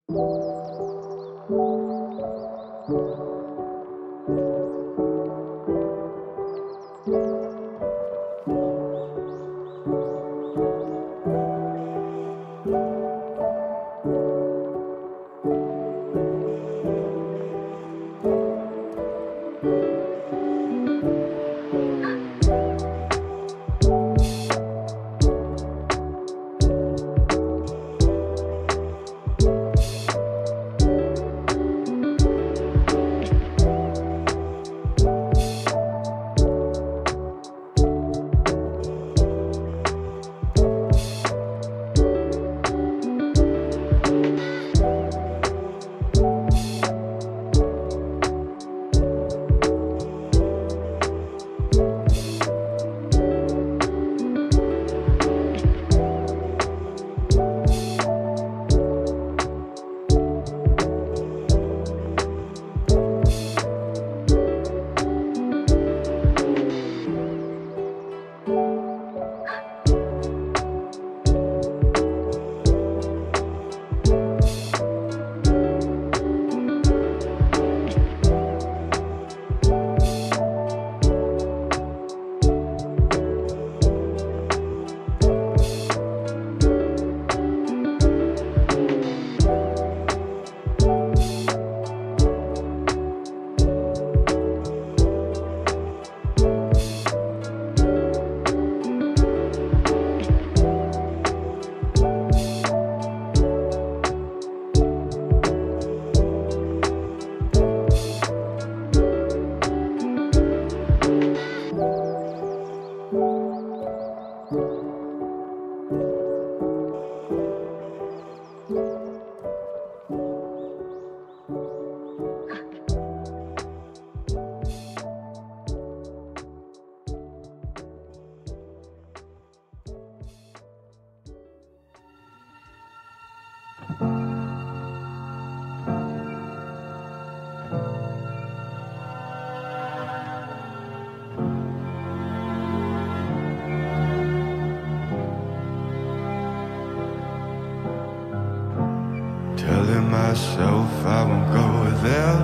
Telling myself I won't go there.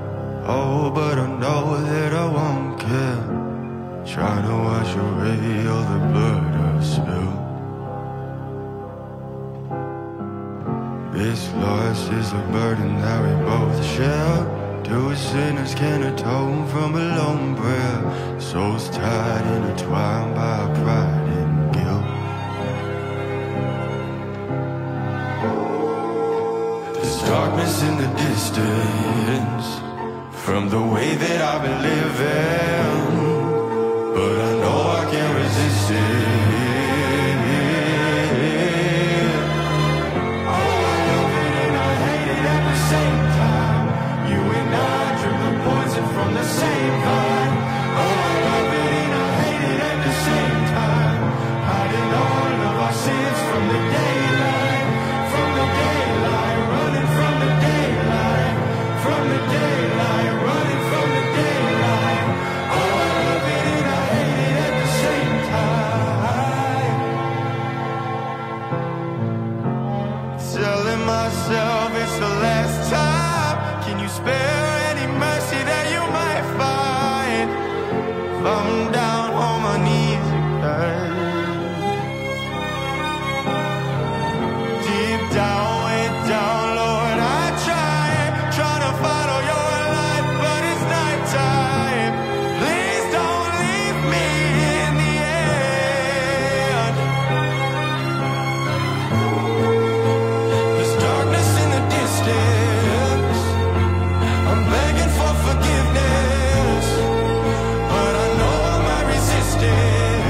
Oh, but I know that I won't care. Trying to wash away all the blood I've spilled. This loss is a burden that we both share. Two sinners can't atone from a lone prayer. Souls tied, intertwined by pride and guilt. There's darkness in the distance from the way that I've been living, but I know I can't resist it. Oh, I love it and I hate it at the same time. You and I drink the poison from the same vine. Oh, I love it and I hate it at the same time. Hiding all of our sins from the daylight, from the daylight, running from the daylight, from the daylight, running from the daylight. Oh, I love it and I hate it at the same time. Telling myself it's the last time. Can you spare any mercy that you might find? If I'm down on my knees again, deep down, way down, Lord, I try to follow your light, but it's nighttime. Please don't leave me in the end. There's darkness in the distance. I'm begging for forgiveness, but I know I might resist it.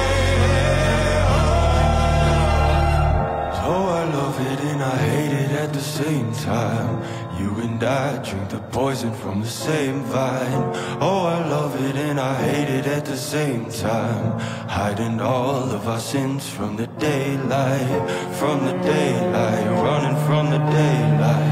So I love it and I hate it at the same time. You and I drink the poison from the same vine. Oh, I love it and I hate it at the same time. Hiding all of our sins from the daylight, from the daylight, running from the daylight.